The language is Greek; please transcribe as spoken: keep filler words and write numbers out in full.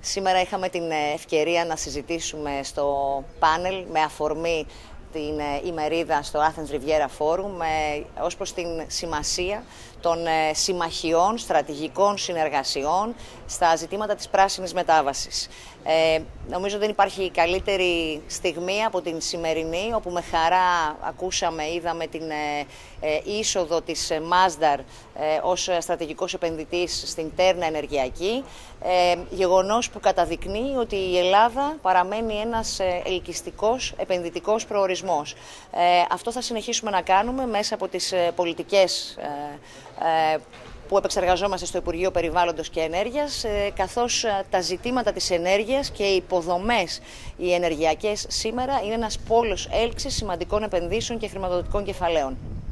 Σήμερα είχαμε την ευκαιρία να συζητήσουμε στο πάνελ με αφορμή την ημερίδα στο Athens Riviera Forum ως προς την σημασία των συμμαχιών, στρατηγικών συνεργασιών στα ζητήματα της πράσινης μετάβασης. Ε, νομίζω δεν υπάρχει καλύτερη στιγμή από την σημερινή, όπου με χαρά ακούσαμε, είδαμε την ε, είσοδο της Masdar ε, ως στρατηγικός επενδυτής στην Τέρνα Ενεργειακή, ε, γεγονός που καταδεικνύει ότι η Ελλάδα παραμένει ένας ελκυστικός επενδυτικός προορισμός. Ε, αυτό θα συνεχίσουμε να κάνουμε μέσα από τις πολιτικές ε, ε, που επεξεργαζόμαστε στο Υπουργείο Περιβάλλοντος και Ενέργειας, καθώς τα ζητήματα της ενέργειας και οι υποδομές οι ενεργειακές σήμερα είναι ένας πόλος έλξης σημαντικών επενδύσεων και χρηματοδοτικών κεφαλαίων.